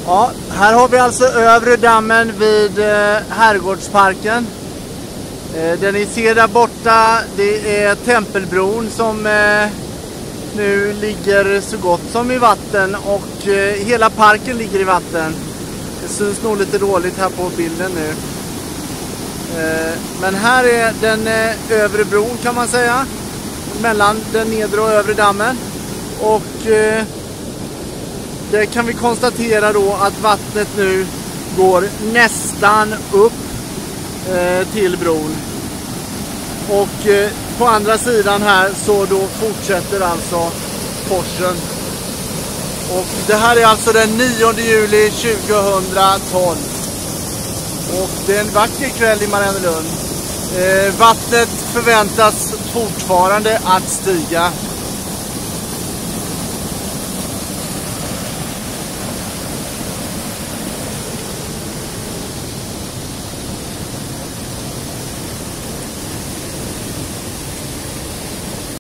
Ja, här har vi alltså övre dammen vid Herrgårdsparken. Den ni ser där borta, det är Tempelbron som nu ligger så gott som i vatten, och hela parken ligger i vatten. Det syns nog lite dåligt här på bilden nu. Men här är den övre bron, kan man säga, mellan den nedre och övre dammen. Och det kan vi konstatera då att vattnet nu går nästan upp till bron. Och på andra sidan här så då fortsätter alltså forsen. Och det här är alltså den 9 juli 2012. Och det är en vacker kväll i Mariannelund. Vattnet förväntas fortfarande att stiga.